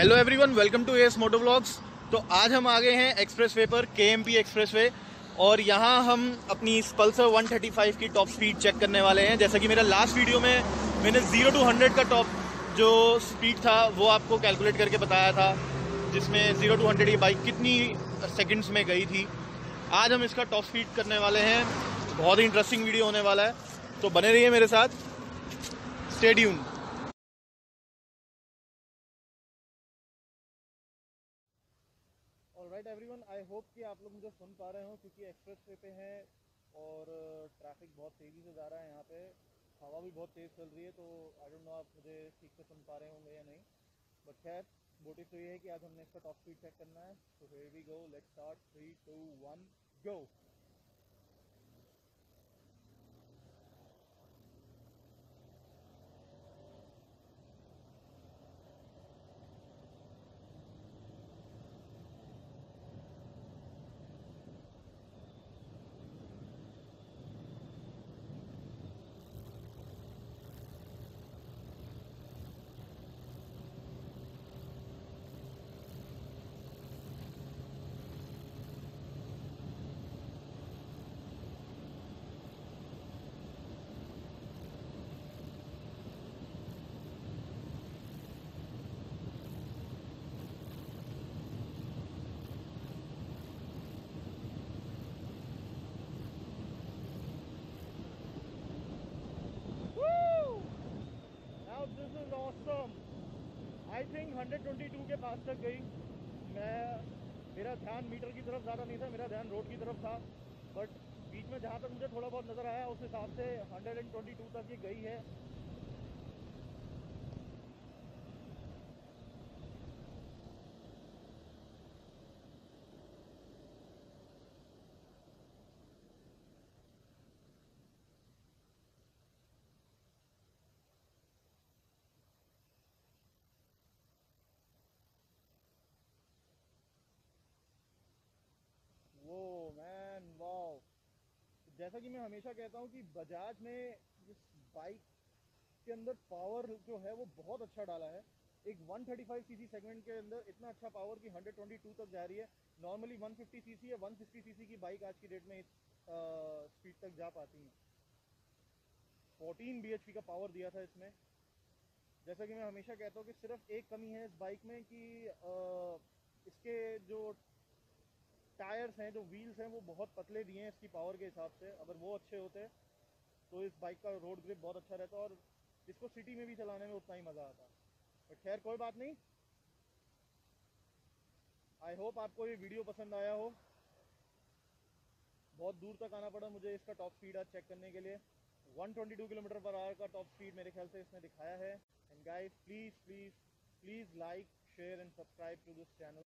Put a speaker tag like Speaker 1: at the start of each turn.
Speaker 1: Hello everyone, welcome to S Moto vlogs. तो आज हम आ गए हैं एक्सप्रेसवे पर, केएमपी एक्सप्रेसवे। और यहाँ हम अपनी पल्सर 135 की टॉप स्पीड चेक करने वाले हैं। जैसा कि मेरा लास्ट वीडियो में मैंने 0 to 100 का टॉप जो स्पीड था वो आपको कैलकुलेट करके बताया था, जिसमें 0 to 100 ये बाइक कितनी सेकंड्स में गई थी। आज हम इसका टॉप स्पीड करने वाले हैं। बहुत ही इंटरेस्टिंग वीडियो होने वाला है, तो बने रहिए मेरे साथ। Stay tune. Alright everyone, I hope कि आप लोग मुझे सुन पा रहे हो, क्योंकि एक्सप्रेसवे पे हैं और ट्रैफिक बहुत तेज़ी से जा रहा है। यहाँ पे हवा भी बहुत तेज़ चल रही है, तो आई डोंट नो आप मुझे ठीक से सुन पा रहे होंगे या नहीं। बट खैर, मोटिव तो ये है कि आज हमने इसका टॉप स्पीड चेक करना है। तो here we go, let's start. 3 2 1 go. Now this is awesome. I think 122 के पास तक गई। मेरा ध्यान मीटर की तरफ ज़्यादा नहीं था, मेरा ध्यान रोड की तरफ था। बट बीच में जहाँ तक मुझे थोड़ा बहुत नज़र आया, उस हिसाब से 122 तक ये गई है। वो मैन वाओ। जैसा कि मैं हमेशा कहता हूँ कि बजाज ने इस बाइक के अंदर पावर जो है वो बहुत अच्छा डाला है। एक 135 सीसी सेगमेंट के अंदर इतना अच्छा पावर कि 122 तक जा रही है। नॉर्मली 150 सीसी या 160 सीसी की बाइक आज की डेट में इस स्पीड तक जा पाती हैं। 14 bhp का पावर दिया था इसमें। जैसा कि मैं हमेशा कहता हूँ कि सिर्फ एक कमी है इस बाइक में कि इसके जो टायर्स हैं, जो व्हील्स हैं, वो बहुत पतले दिए हैं इसकी पावर के हिसाब से। अगर वो अच्छे होते तो इस बाइक का रोड ग्रिप बहुत अच्छा रहता और इसको सिटी में भी चलाने में उतना ही मज़ा आता। बट खैर, कोई बात नहीं। आई होप आपको ये वीडियो पसंद आया हो। बहुत दूर तक आना पड़ा मुझे इसका टॉप स्पीड आज चेक करने के लिए। 122 किलोमीटर पर आवर का टॉप स्पीड मेरे ख्याल से इसने दिखाया है। And guys, please please please like, share and subscribe to this channel.